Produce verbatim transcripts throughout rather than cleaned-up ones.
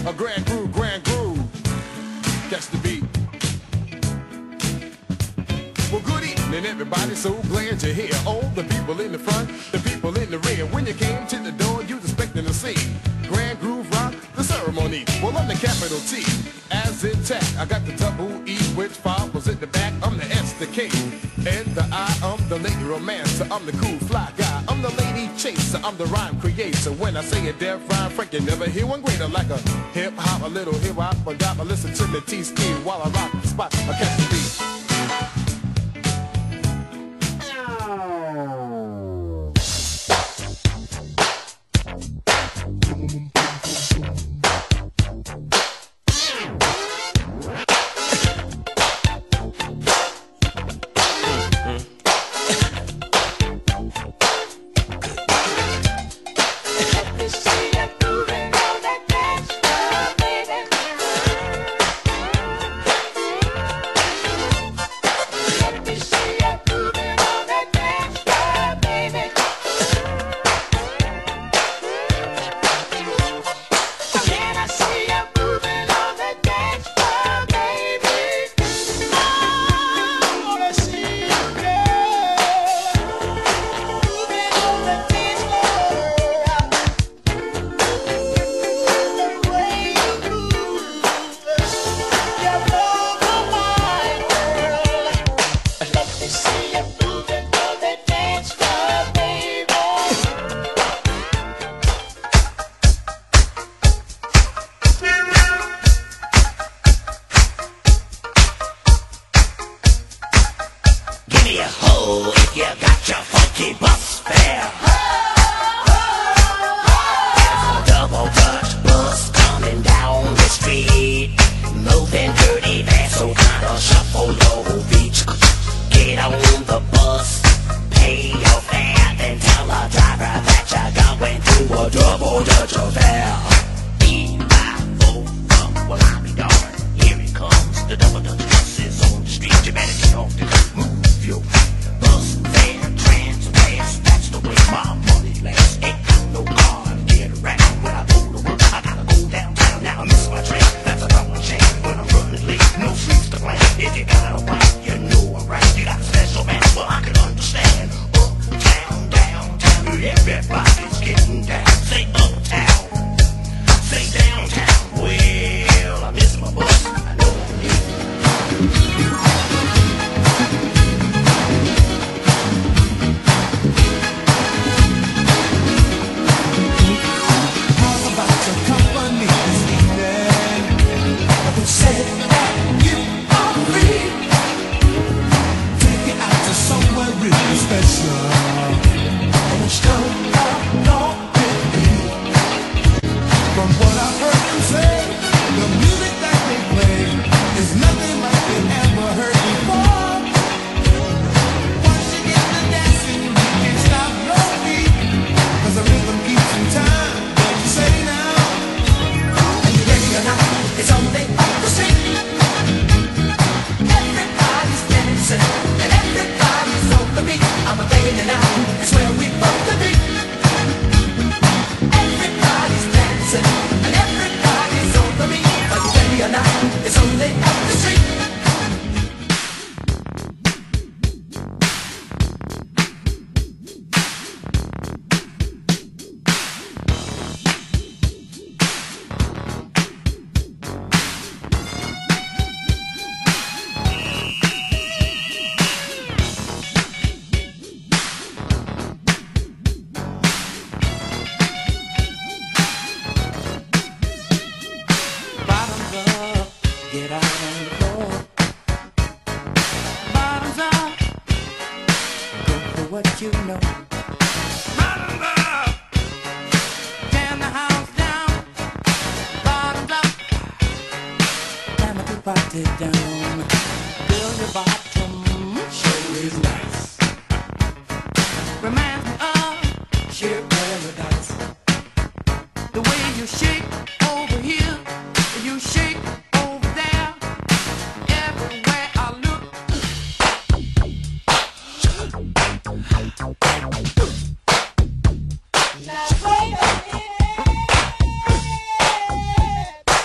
A grand groove, grand groove. Catch the beat. Well, good evening, everybody. So glad you're here. All the people in the front, the people in the rear. When you came to the door, you was expecting to see Grand Groove Rock, the ceremony. Well, I'm the capital T, as in tech. I got the double E, which follows in the back. I'm the S, the K, and the I. I'm the lady romancer. I'm the cool fly guy. I'm the lady chaser. I'm the rhyme creator. When I say a deaf rhyme, Frank, you never hear one greater. Like a hip hop, a little hip hop. I got to listen to the T-ski while I rock the spot. I catch the beat. If you got your funky bus fare, there's a double Dutch bus coming down the street, moving dirty fast, so kinda shuffle your feet. Get on the bus, pay your fare, then tell the driver that you're going to a double Dutch affair. Being by four, um, well I'll be darned, here it comes, the double Dutch bus is on the street. You better get off the curb, move your bus fare, transfers, that's the way my money lasts. Ain't got no car to get around. When I go to work, I gotta go downtown. Now I miss my train, that's a double shame. When I'm running late, no streets to plan. If you got a wife, you know I'm right. You got a special man, well I can understand. Uptown, downtown, everybody's getting down. Say uptown, say downtown. Well, I miss my bus, I know I need it. Get out on the floor. Bottoms up. Go for what you know. Bottoms up. Tear the house down. Bottoms up. Damn it, you party down. Build your bottom. Show is nice. Reminds me of sheer paradise. The way you shake over here, you shake over there. Everywhere I look. Now wait a minute.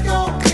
go.